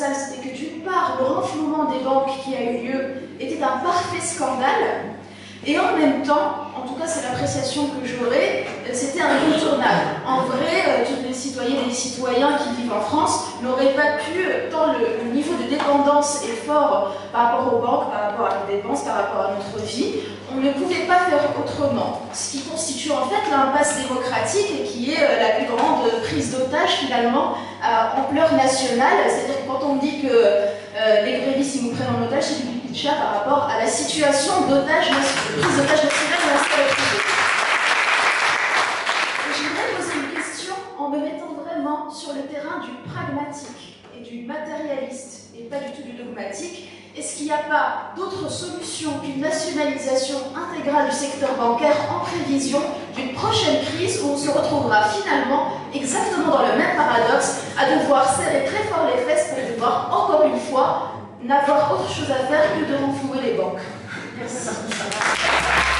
paradoxal, c'était que d'une part, le renflouement des banques qui a eu lieu était un parfait scandale, et en même temps, en tout cas c'est l'appréciation que j'aurais, c'était incontournable. En vrai, tous les citoyennes et les citoyens qui vivent en France n'auraient pas pu, tant le niveau de dépendance est fort par rapport aux banques, par rapport à nos dépenses, par rapport à notre vie, on ne pouvait pas faire autrement. Ce qui constitue en fait l'impasse démocratique et qui est la plus grande prise d'otage finalement à ampleur nationale. C'est-à-dire que quand on dit que les grévistes ils nous prennent en otage, c'est du pipi de chat par rapport à la situation d'otage, prise d'otage nationale dans la sphère privée. Je voudrais poser une question en me mettant vraiment sur le terrain du pragmatique et du matérialiste et pas du tout du dogmatique. Est-ce qu'il n'y a pas d'autre solution qu'une nationalisation intégrale du secteur bancaire en prévision d'une prochaine crise où on se retrouvera finalement exactement dans le même paradoxe à devoir serrer très fort les fesses pour devoir encore une fois n'avoir autre chose à faire que de renflouer les banques? Merci.